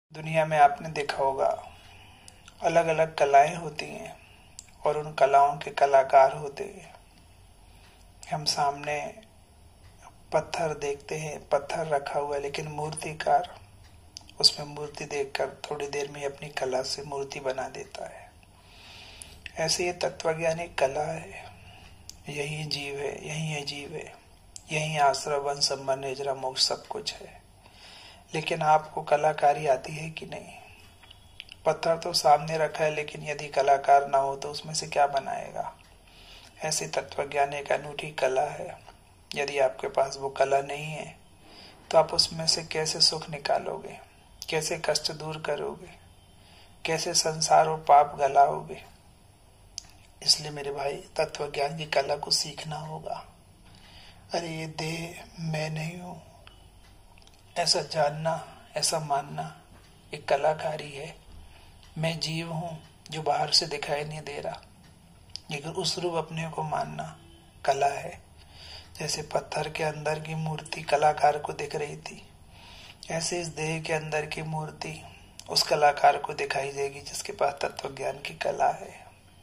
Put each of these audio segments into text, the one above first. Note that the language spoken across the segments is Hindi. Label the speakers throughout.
Speaker 1: दुनिया में आपने देखा होगा अलग अलग कलाएं होती हैं और उन कलाओं के कलाकार होते हैं। हम सामने पत्थर देखते हैं, पत्थर रखा हुआ है, लेकिन मूर्तिकार उसमें मूर्ति देखकर थोड़ी देर में अपनी कला से मूर्ति बना देता है। ऐसे ये तत्वज्ञान एक कला है। यही जीव है, यही अजीब है, यही आश्रय वन संबंध निजरा मोक्ष सब कुछ है। लेकिन आपको कलाकारी आती है कि नहीं? पत्थर तो सामने रखा है, लेकिन यदि कलाकार ना हो तो उसमें से क्या बनाएगा? ऐसे तत्वज्ञान एक अनूठी कला है। यदि आपके पास वो कला नहीं है तो आप उसमें से कैसे सुख निकालोगे, कैसे कष्ट दूर करोगे, कैसे संसार और पाप गलाओगे? इसलिए मेरे भाई, तत्वज्ञान की कला को सीखना होगा। अरे ये देह मैं नहीं हूं, ऐसा जानना, ऐसा मानना एक कलाकारी है। मैं जीव हूं जो बाहर से दिखाई नहीं दे रहा, लेकिन उस रूप अपने को मानना कला है। जैसे पत्थर के अंदर की मूर्ति कलाकार को दिख रही थी, ऐसे इस देह के अंदर की मूर्ति उस कलाकार को दिखाई देगी जिसके पास तत्वज्ञान की कला है।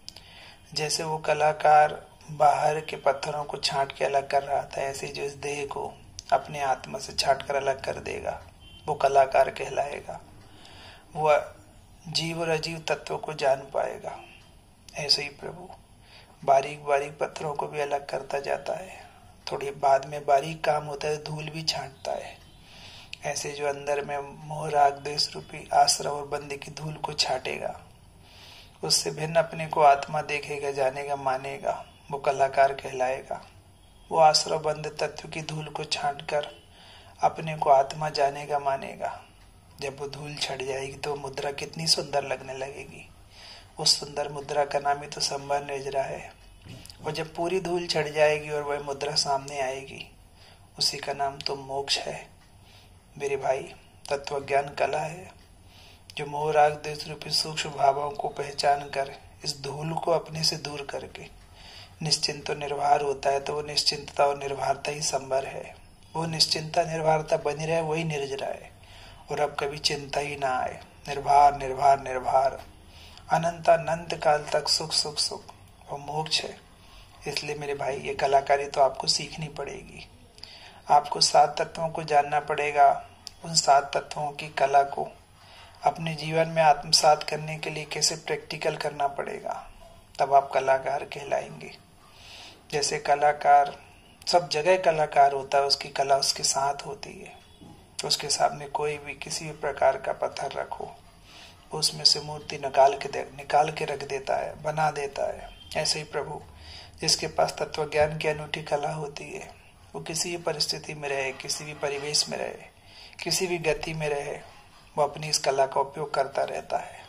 Speaker 1: जैसे वो कलाकार बाहर के पत्थरों को छांट के अलग कर रहा था, ऐसे जो इस देह को अपने आत्मा से छांट कर अलग कर देगा वो कलाकार कहलाएगा। वो जीव और अजीव तत्वों को जान पाएगा। ऐसे ही प्रभु बारीक बारीक पत्थरों को भी अलग करता जाता है। थोड़ी बाद में बारीक काम होता है, धूल भी छांटता है। ऐसे जो अंदर में मोह राग द्वेष रूपी आश्रय और बंदी की धूल को छाटेगा, उससे भिन्न अपने को आत्मा देखेगा, जानेगा, मानेगा, वो कलाकार कहलाएगा। वो आश्रय बंद तत्व की धूल को छांटकर अपने को आत्मा जानेगा, मानेगा। जब वो धूल छट जाएगी तो मुद्रा कितनी सुंदर लगने लगेगी। उस सुंदर मुद्रा का नाम ही तो संबंध निजरा है। और जब पूरी धूल छट जाएगी और वह मुद्रा सामने आएगी, उसी का नाम तो मोक्ष है। मेरे भाई, तत्वज्ञान कला है जो मोह राग द्वेष रूपी सूक्ष्म भावों को पहचान कर इस धूल को अपने से दूर करके निश्चिंत और निर्भर होता है। तो वो निश्चिंतता और निर्भरता ही संबर है। वो निश्चिंतता निर्भरता बनी रहे, वही निर्जरा है। और अब कभी चिंता ही ना आए। निर्भर निर्भर निर्भर अनंत अनंत काल तक सुख सुख सुख और मोक्ष है। इसलिए मेरे भाई, ये कलाकारी तो आपको सीखनी पड़ेगी। आपको 7 तत्वों को जानना पड़ेगा। उन 7 तत्वों की कला को अपने जीवन में आत्मसात करने के लिए कैसे प्रैक्टिकल करना पड़ेगा, तब आप कलाकार कहलाएंगे। जैसे कलाकार सब जगह कलाकार होता है, उसकी कला उसके साथ होती है। उसके सामने कोई भी किसी भी प्रकार का पत्थर रखो, उसमें से मूर्ति निकाल के रख देता है, बना देता है। ऐसे ही प्रभु, जिसके पास तत्वज्ञान की अनूठी कला होती है, वो किसी भी परिस्थिति में रहे, किसी भी परिवेश में रहे, किसी भी गति में रहे, वो अपनी इस कला का उपयोग करता रहता है।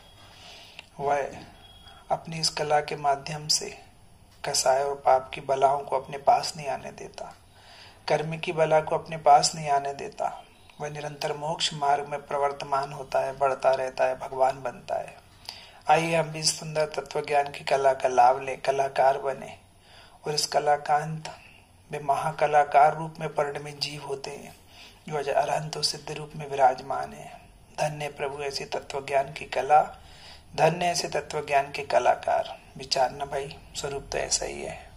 Speaker 1: वह अपनी इस कला के माध्यम से कसाय और पाप की बलाओं को अपने पास नहीं आने देता, कर्म की बला को अपने पास नहीं आने देता। वह निरंतर मोक्ष मार्ग में प्रवर्तमान होता है, बढ़ता रहता है, भगवान बनता है। आइए हम भी इस सुंदर तत्वज्ञान की कला का लाभ लें, कलाकार बने और इस कलाकांत में महाकलाकार रूप में परिणमित जीव होते हैं जो अरहंत और सिद्ध रूप में विराजमान है। धन्य प्रभु ऐसे तत्वज्ञान की कला, धन्य ऐसे तत्वज्ञान के कलाकार। विचारना भाई, स्वरूप तो ऐसा ही है।